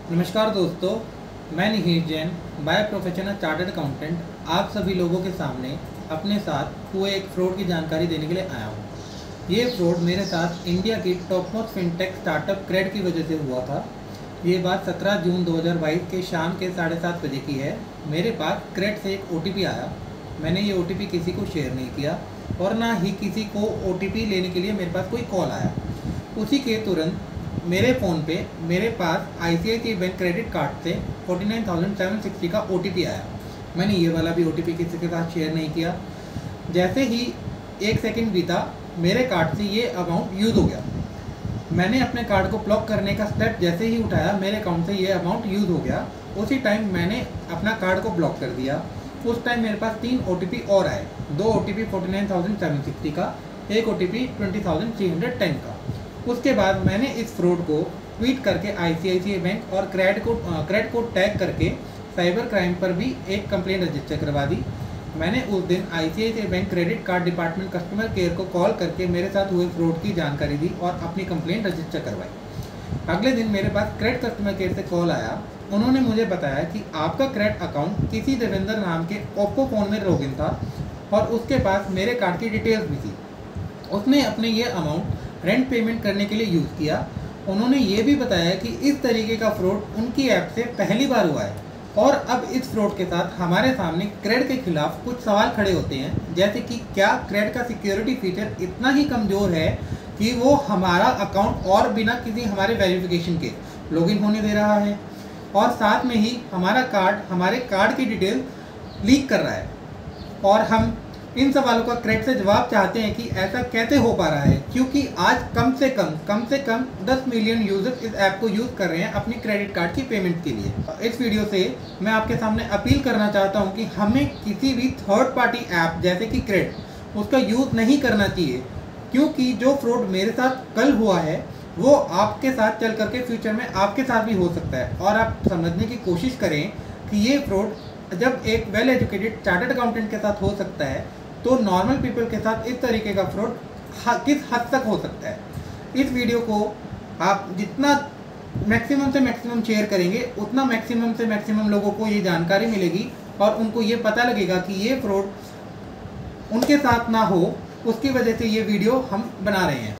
नमस्कार दोस्तों, मैं Nihir Jain by professional chartered accountant आप सभी लोगों के सामने अपने साथ हुए एक फ्रॉड की जानकारी देने के लिए आया हूँ। ये फ्रॉड मेरे साथ इंडिया की top most fintech startup CRED की वजह से हुआ था। ये बात 17 जून 2022 के शाम के 7:30 बजे की है। मेरे पास क्रेड से एक OTP आया। मैंने ये OTP किसी को शेयर नहीं किया और ना ही किसी को OTP लेने के लिए मेरे पास कोई कॉल आया। उसी के तुरंत मेरे फ़ोन पे मेरे पास ICICI बैंक क्रेडिट कार्ड से 49,760 का OTP आया। मैंने ये वाला भी OTP किसी के साथ शेयर नहीं किया। जैसे ही 1 सेकंड बीता, मेरे कार्ड से ये अमाउंट यूज़ हो गया। मैंने अपने कार्ड को ब्लॉक करने का स्टेप जैसे ही उठाया, मेरे अकाउंट से ये अमाउंट यूज़ हो गया। उसी टाइम मैंने अपना कार्ड को ब्लॉक कर दिया। उस टाइम मेरे पास 3 OTP और आए। 2 OTP 49,760 का, एक OTP 20,310 का। उसके बाद मैंने इस फ्रॉड को ट्वीट करके ICICI बैंक और क्रेड को टैग करके साइबर क्राइम पर भी एक कंप्लेंट रजिस्टर करवा दी। मैंने उस दिन ICICI bank credit card department customer care को कॉल करके मेरे साथ हुए फ्रॉड की जानकारी दी और अपनी कंप्लेंट रजिस्टर करवाई। अगले दिन मेरे पास क्रेड कस्टमर केयर से कॉल आया। उन्होंने मुझे बताया कि आपका क्रेड अकाउंट किसी देवेंद्र नाम के ओप्पो फ़ोन में लॉगिन था और उसके पास मेरे कार्ड की डिटेल्स भी थी। उसने अपने ये अमाउंट रेंट पेमेंट करने के लिए यूज़ किया। उन्होंने ये भी बताया कि इस तरीके का फ्रॉड उनकी ऐप से पहली बार हुआ है और अब इस फ्रॉड के साथ हमारे सामने क्रेड के खिलाफ कुछ सवाल खड़े होते हैं, जैसे कि क्या क्रेड का सिक्योरिटी फीचर इतना ही कमज़ोर है कि वो हमारा अकाउंट और बिना किसी हमारे वेरिफिकेशन के लॉगिन होने दे रहा है और साथ में ही हमारे कार्ड की डिटेल लीक कर रहा है। और हम इन सवालों का क्रेड से जवाब चाहते हैं कि ऐसा कैसे हो पा रहा है, क्योंकि आज कम से कम 10 मिलियन यूजर्स इस ऐप को यूज़ कर रहे हैं अपनी क्रेडिट कार्ड की पेमेंट के लिए। इस वीडियो से मैं आपके सामने अपील करना चाहता हूं कि हमें किसी भी थर्ड पार्टी ऐप जैसे कि क्रेड उसका यूज़ नहीं करना चाहिए, क्योंकि जो फ्रॉड मेरे साथ कल हुआ है वो आपके साथ चल करके फ्यूचर में आपके साथ भी हो सकता है। और आप समझने की कोशिश करें कि ये फ्रॉड जब एक वेल एजुकेटेड चार्टर्ड अकाउंटेंट के साथ हो सकता है, तो नॉर्मल पीपल के साथ इस तरीके का फ्रॉड किस हद तक हो सकता है। इस वीडियो को आप जितना मैक्सिमम से मैक्सिमम शेयर करेंगे, उतना मैक्सिमम से मैक्सिमम लोगों को ये जानकारी मिलेगी और उनको ये पता लगेगा कि ये फ्रॉड उनके साथ ना हो। उसकी वजह से ये वीडियो हम बना रहे हैं।